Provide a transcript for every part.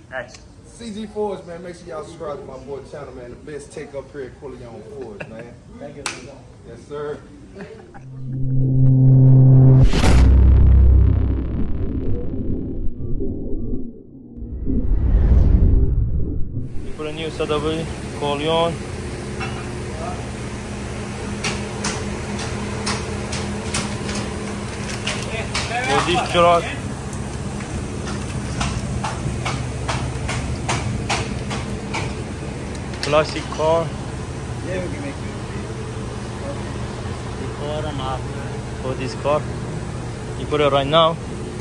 Action. CG Forge, man, make sure y'all subscribe to my boy channel, man. The best take up here at Corleone Forge, man. Thank you. Yes, sir. You put a new ZW, Corleone. For this truck. Classic car. Yeah, we can make it. Before and after. For this car. You put it right now.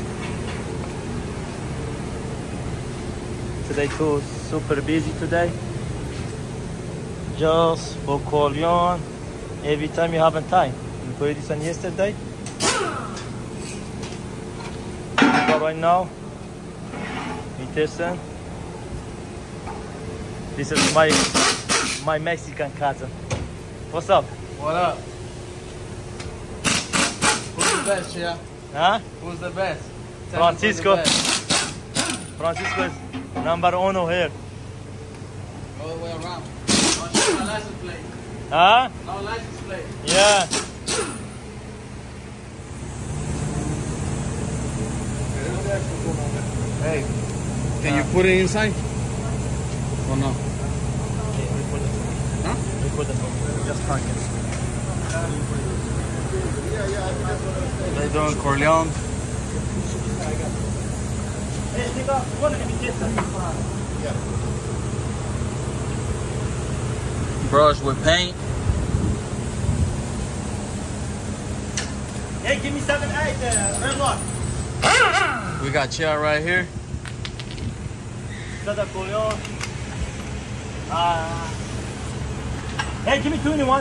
Today too super busy today. Just for Corleone. Every time you have a time. You put this on yesterday. But right now, we testing. This is my Mexican cousin. What's up? What up? Who's the best, yeah? Huh? Who's the best? Francisco. Tell me who's the best. Francisco is number uno here. All the way around. No license plate. Huh? No license plate. Yeah. Hey, can you put it inside? Or no? Huh? We put the phone. Just park it. They doing Corleone. Brush with paint. Hey, give me 7-8, red lock. We got chair right here. Got the Corleone. Hey, give me 21.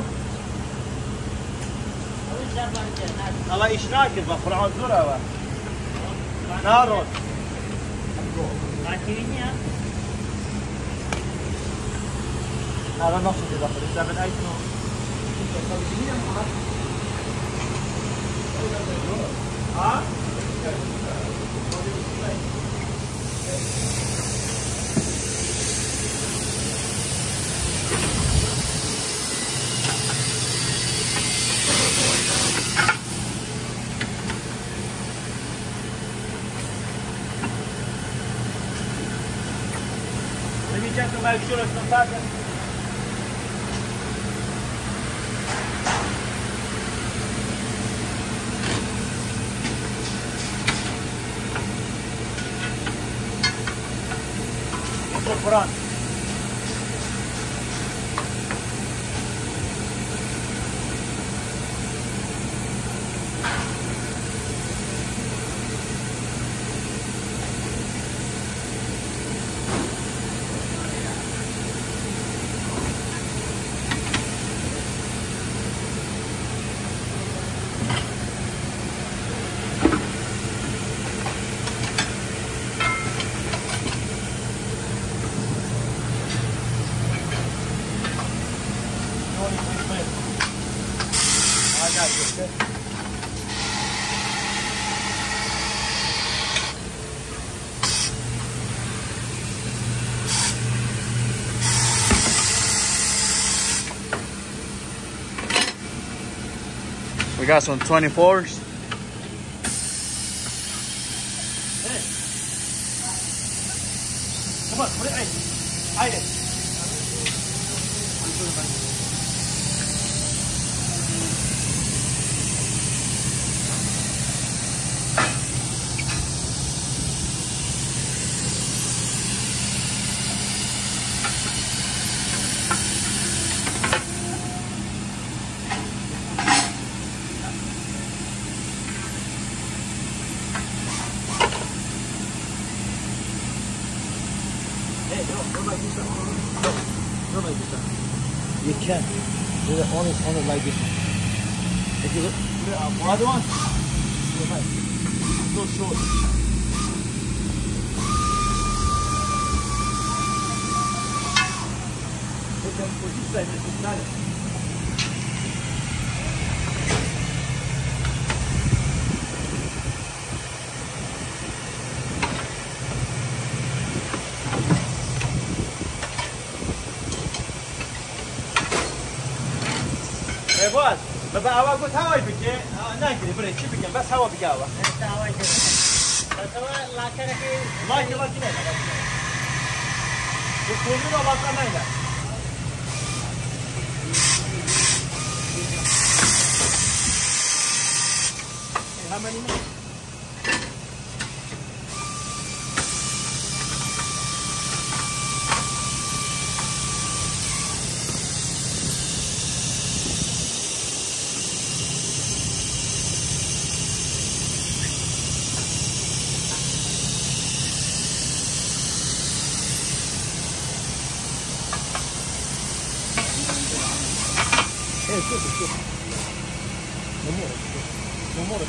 الله يشناكل بفرعون زورا نارون هذا نص كذا 7-8 ها Let me check to make sure it's not bad. Front. We got some 24s. Hey. Come on, put it in. Hide it. Not like this. You can do it on it like this. If you look at the other one, so short. Put this side, this is not it. بقى أقول هواي بيجي ناقدر بري شو بيجي بس هوا بيجاوا أنت هواي كده بس هو لا كده كي ما يجي ما كنا يكون لنا ما كنا How many minutes? Hey, it's good. No more. No more.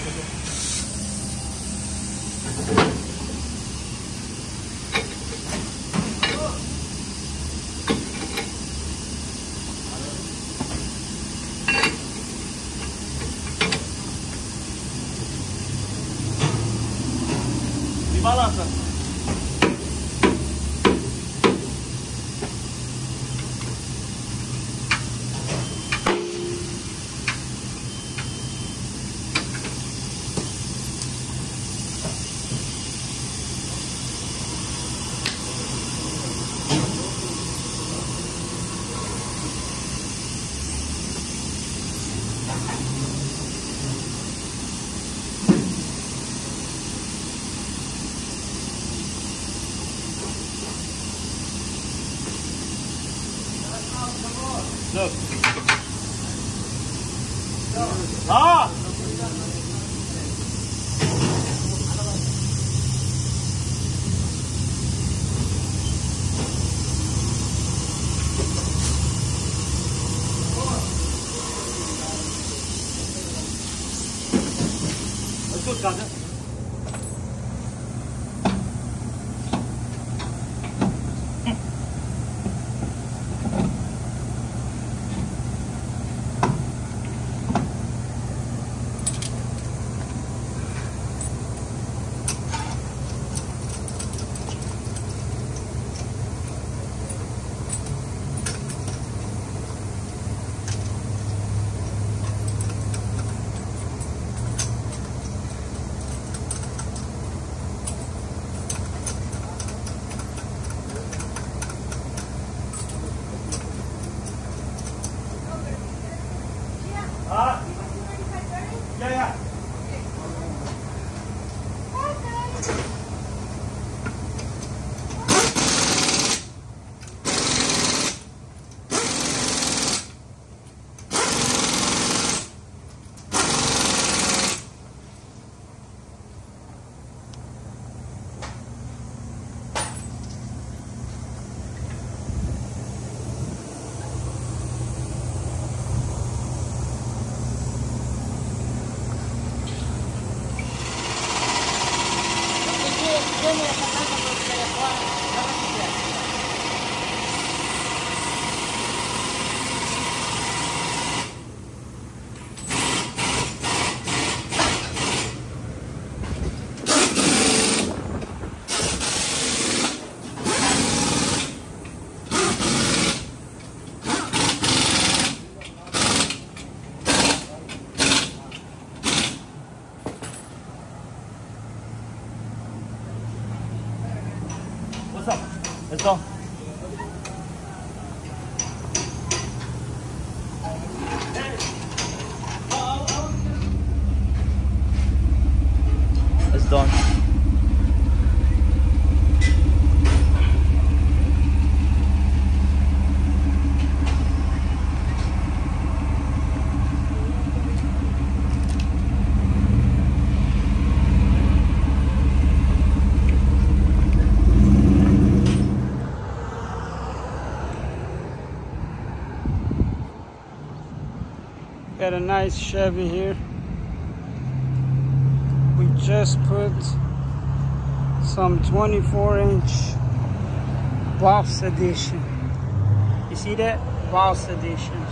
Di balança. Look. Ah! Let's go, Kaza. Yeah. What's up? Let's go. It's done. Got a nice Chevy here. We just put some 24-inch Boss Edition. You see that? Boss Editions.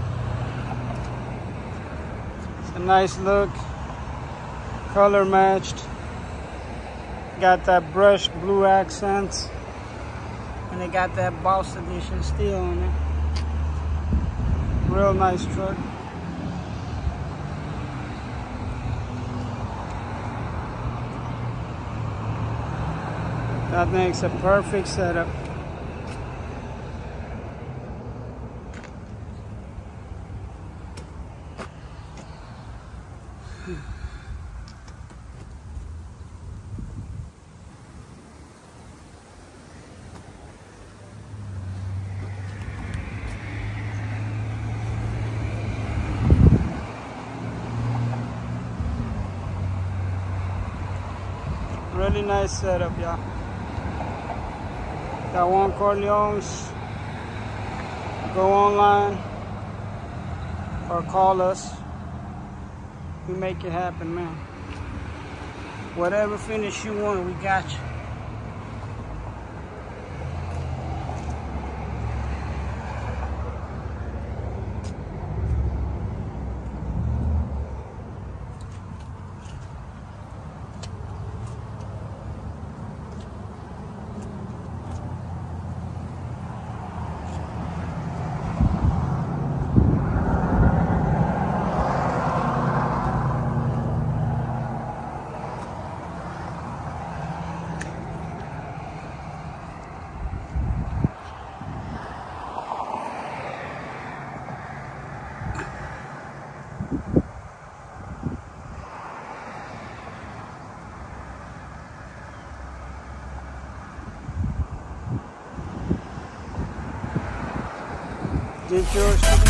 It's a nice look. Color matched. Got that brushed blue accents. And they got that Boss Edition steel on it. Real nice truck. That makes a perfect setup. Really nice setup, y'all. Got Juan Corleone's. Go online or call us. We make it happen, man. Whatever finish you want, we got you. Get yours.